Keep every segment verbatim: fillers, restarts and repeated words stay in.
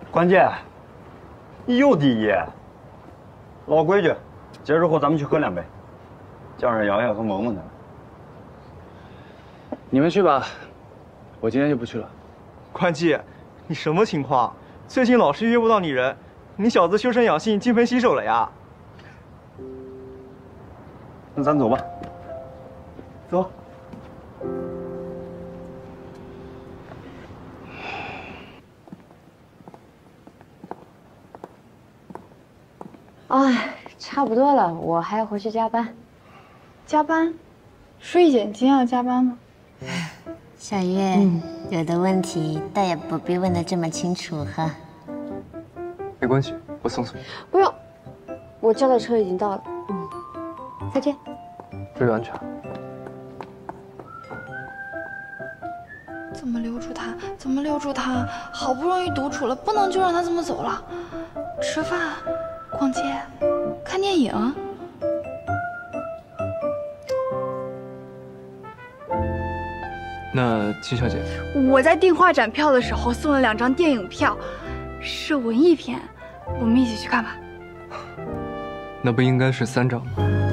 关姐，你有第一。老规矩，节日后咱们去喝两杯，叫上瑶瑶和萌萌他们。 你们去吧，我今天就不去了。 关季，你什么情况？最近老是约不到你人，你小子修身养性、金盆洗手了呀？ 那咱走吧。走。 哎，差不多了，我还要回去加班。 加班？睡眼睛要加班吗？ 小月，嗯、有的问题倒也不必问得这么清楚哈。 没关系，我送送你。 不用，我叫的车已经到了。嗯，再见。 注意安全。 怎么留住他？怎么留住他？好不容易独处了，不能就让他这么走了。吃饭、逛街、看电影。 那金小姐， 我在订画展票的时候送了两张电影票，是文艺片，我们一起去看吧。 那不应该是三张吗？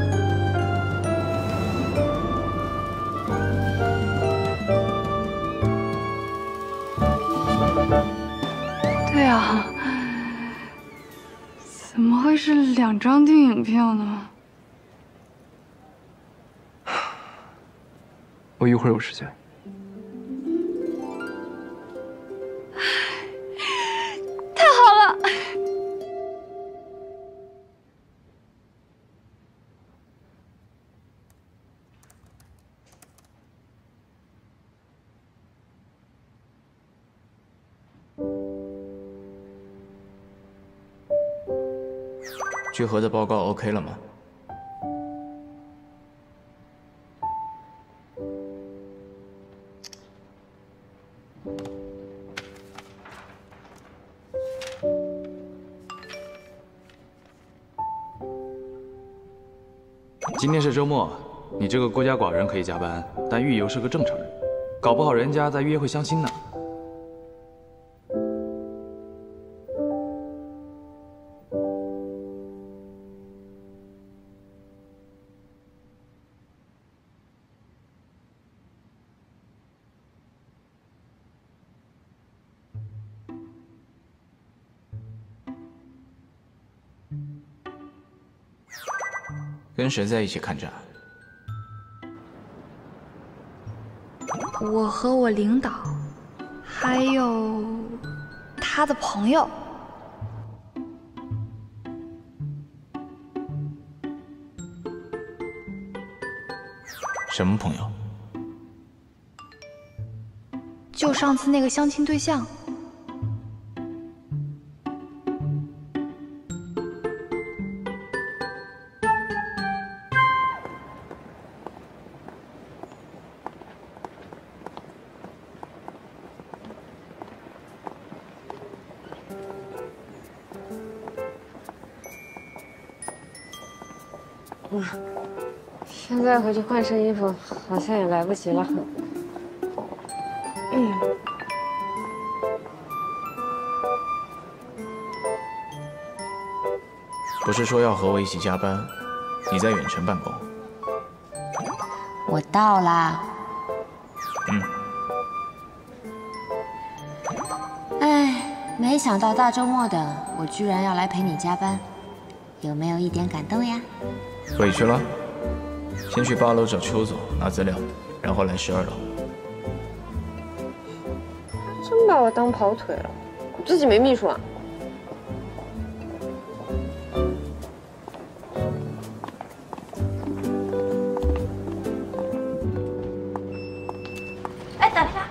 对啊，怎么会是两张电影票呢？ 我一会儿有时间。 太好了！ 聚合的报告 OK 了吗？今天是周末，你这个孤家寡人可以加班，但玉游是个正常人，搞不好人家在约会相亲呢。跟谁在一起看展？ 我和我领导，还有他的朋友。 什么朋友？ 就上次那个相亲对象。 嗯，现在回去换身衣服，好像也来不及了。嗯。 不是说要和我一起加班，你在远程办公。 我到啦。 嗯。 哎，没想到大周末的，我居然要来陪你加班。有没有一点感动呀？ 委屈了。先去八楼找邱总拿资料，然后来十二楼。 真把我当跑腿了，我自己没秘书啊。 哎，等一下。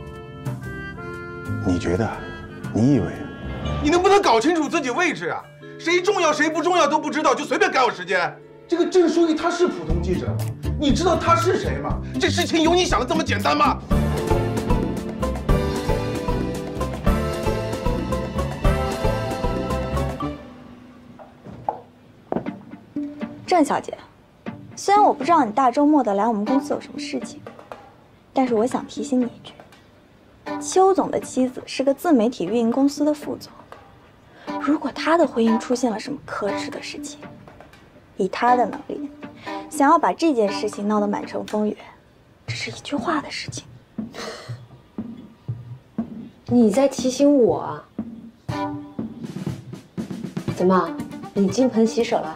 你觉得？你以为？ 你能不能搞清楚自己位置啊？ 谁重要谁不重要都不知道，就随便改我时间。这个郑书记他是普通记者吗？你知道他是谁吗？这事情有你想的这么简单吗？ 郑小姐，虽然我不知道你大周末的来我们公司有什么事情，但是我想提醒你一句，邱总的妻子是个自媒体运营公司的副总，如果他的婚姻出现了什么可耻的事情，以他的能力，想要把这件事情闹得满城风雨，只是一句话的事情。 你在提醒我啊？怎么，你金盆洗手了？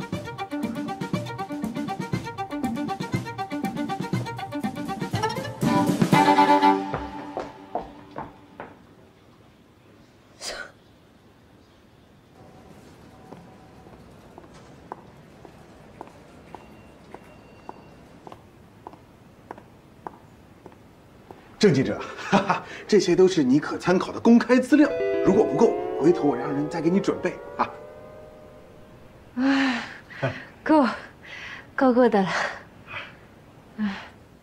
郑记者，哈哈，这些都是你可参考的公开资料，如果不够，回头我让人再给你准备啊。 哎，够，够够的了。哎。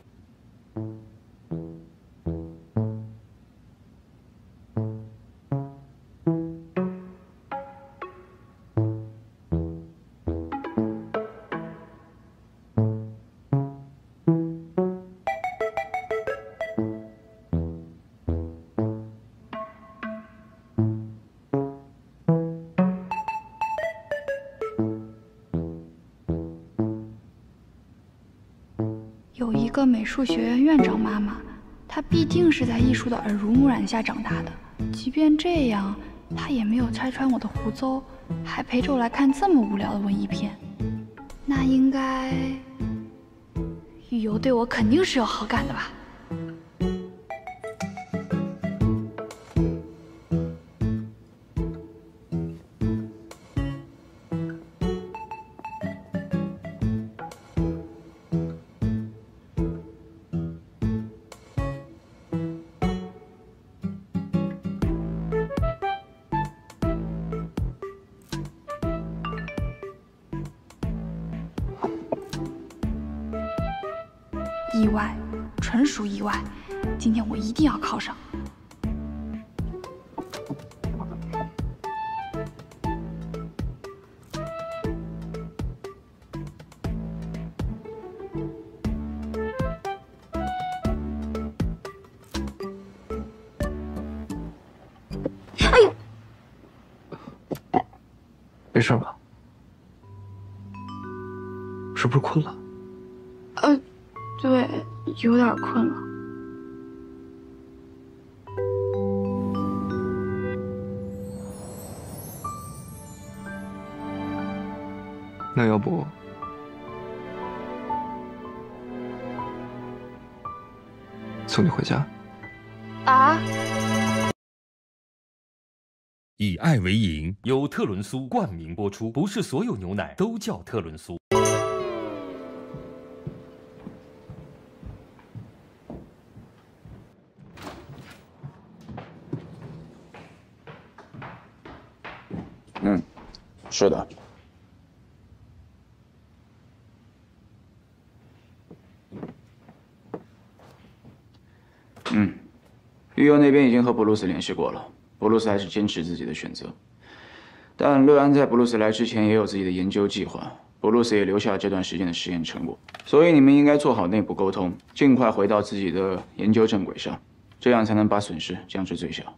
有一个美术学院院长妈妈，她必定是在艺术的耳濡目染下长大的。即便这样，她也没有拆穿我的胡诌，还陪着我来看这么无聊的文艺片。那应该，雨游对我肯定是有好感的吧？意外，纯属意外。今天我一定要考上。 哎呦， 没事吧？是不是困了？ 呃。对，有点困了。 那要不送你回家？ 啊！ 以爱为营，由特仑苏冠名播出。不是所有牛奶都叫特仑苏。 嗯，是的。嗯，玉游那边已经和布鲁斯联系过了，布鲁斯还是坚持自己的选择。但乐安在布鲁斯来之前也有自己的研究计划，布鲁斯也留下了这段时间的实验成果，所以你们应该做好内部沟通，尽快回到自己的研究正轨上，这样才能把损失降至最小。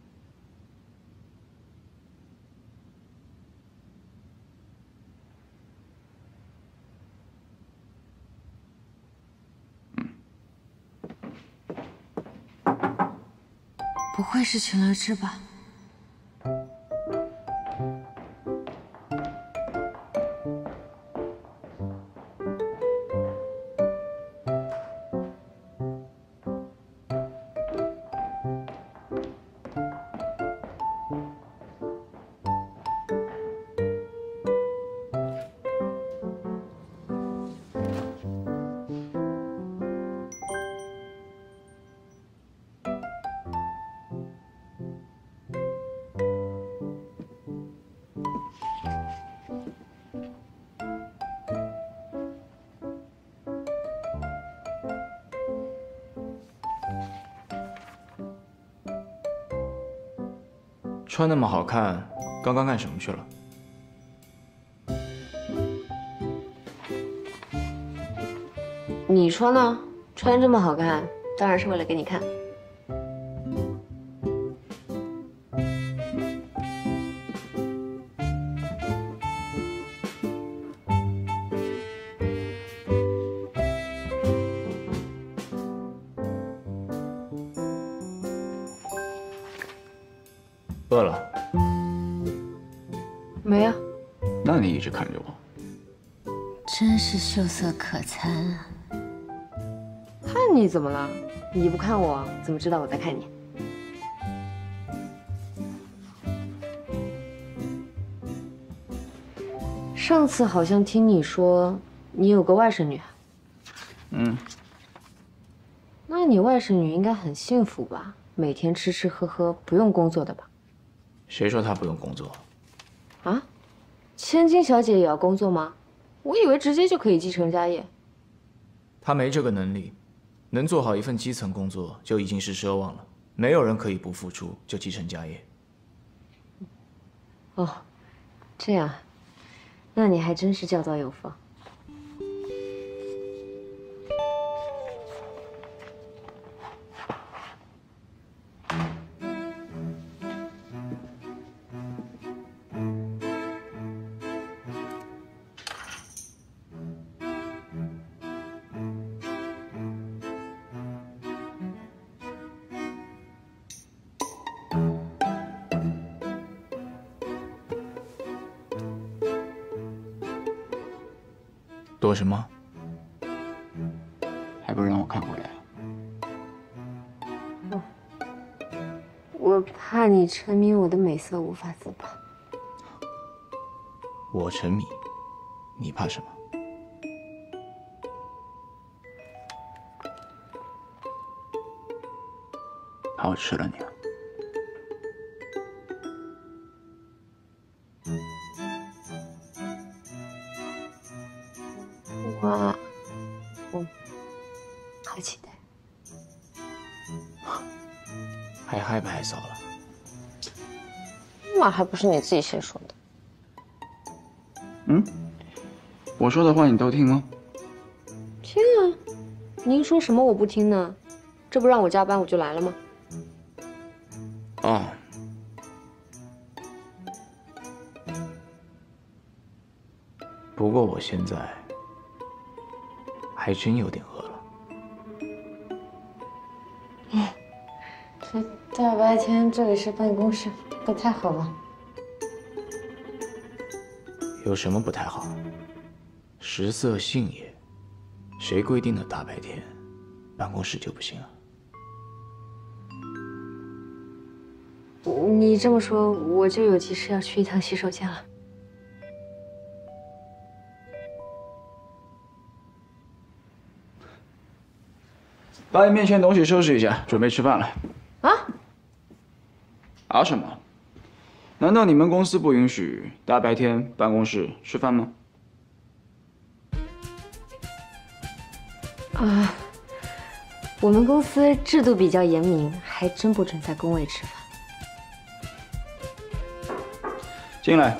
不会是秦乐之吧？ 穿那么好看，刚刚干什么去了？ 你说呢？穿这么好看，当然是为了给你看。 饿了？ 没啊。 那你一直看着我， 真是秀色可餐啊！ 看你怎么了？你不看我，怎么知道我在看你？上次好像听你说你有个外甥女。 嗯。 那你外甥女应该很幸福吧？每天吃吃喝喝，不用工作的吧？ 谁说她不用工作？ 啊？千金小姐也要工作吗？我以为直接就可以继承家业。 她没这个能力，能做好一份基层工作就已经是奢望了。没有人可以不付出就继承家业。 哦，这样，那你还真是教导有方。 躲什么？还不让我看回来啊？ 我怕你沉迷我的美色无法自拔。 我沉迷，你怕什么？怕我吃了你啊？ 我，我好期待。 还害不害臊了？ 那还不是你自己先说的。 嗯，我说的话你都听吗？ 听啊，您说什么我不听呢？这不让我加班我就来了吗？ 哦。不过我现在还真有点饿了。 嗯，这大白天这里是办公室，不太好吧？ 有什么不太好？食色性也，谁规定的大白天办公室就不行啊？ 你这么说，我就有急事要去一趟洗手间了。 把你面前的东西收拾一下，准备吃饭了。 啊？ 啊什么？难道你们公司不允许大白天办公室吃饭吗？ 啊，我们公司制度比较严明，还真不准在工位吃饭。 进来。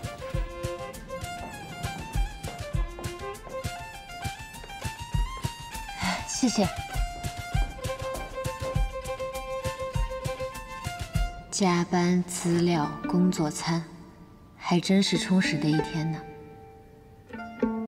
谢谢。加班、资料、工作餐，还真是充实的一天呢。